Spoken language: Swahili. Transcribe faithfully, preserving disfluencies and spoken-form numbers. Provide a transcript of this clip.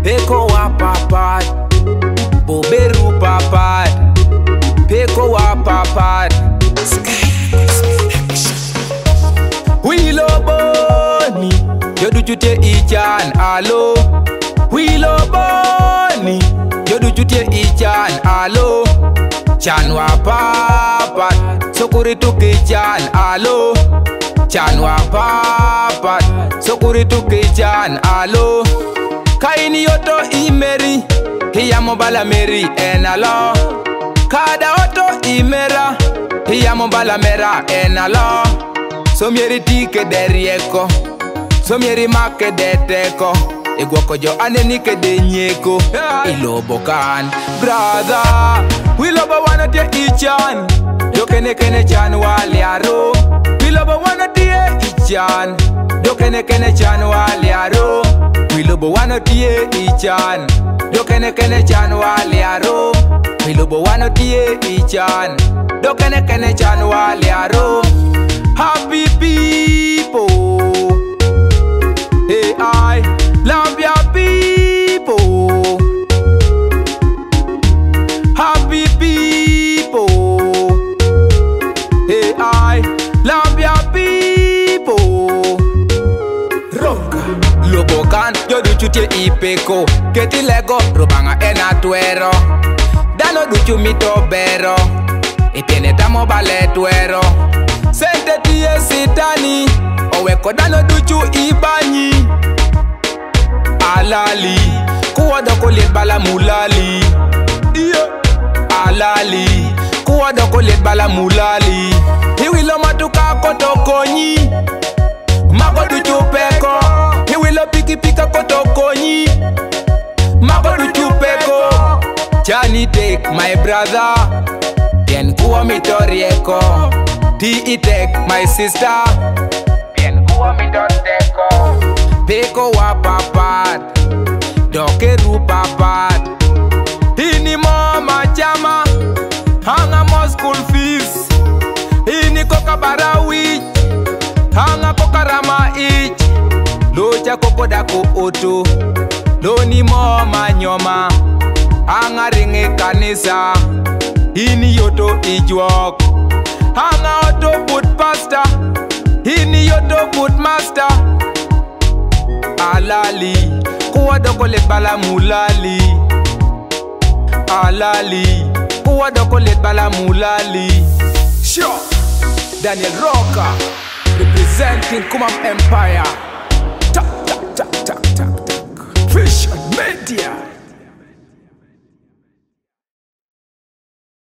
Peko wa papat, boberu papat. Peko wa papat. Wilo boni, yodu chute ichan alo. Wilo boni, yodu chute ichan alo. Chanwa papat, sokuri tuki chan alo. Chanwa papat, sokuri tuki chan alo. Kaini yoto imeri, hiya mobala meri enalo. Kada oto imera, hiya mobala mera enalo. Somieri tike derieko, somieri make deteko. Igwoko jo aneni ke de nyeko. Ilobo kan, brother. Wilobo wana tie ichan, yo kene kene chan waliaro. Wilobo wana tie ichan, yo kene kene chan waliaro. Wilobo wana tie ichan, yo kene kene chan waliaro. Wilobo wana tie ichan, yo kene kene chan waliaro. Happy people, hey I love ya people. Happy people, hey I love ya people. Roka Lobokan, yodu chute ipeko. Keti lego, robanga ena tuero. Dano duchu mito bero. Itiene tamo bale tuero. Sente tiye sitani, oweko dano duchu ibanyi. Alali, kuwa doko let bala mulali. Yeah. Alali, kuwa doko let bala mulali. Hiwilo matuka kotokonyi, mako duchu peko. Hiwilo piki pika kotokonyi, mako duchu peko. Chani take my brother, yen kuwa mitorieko. Ti take my sister, yen kuwa mitorieko. Peko wa papat, doke ru papat. Ini mama chama, hanga mo school fees. Ini koka barawich, hanga koka rama ich. Locha koko dako oto, loni mama nyoma. Hanga ringe kanisa, ini yoto ijwok. Hanga oto put pasta, ini yoto put master. Alali, kuwa doko let bala mulali. Alali, kuwa doko let bala mulali. Sure, Daniel Roka, representing Kumam Empire. Tak tak tak tak tak tak. Vision Media.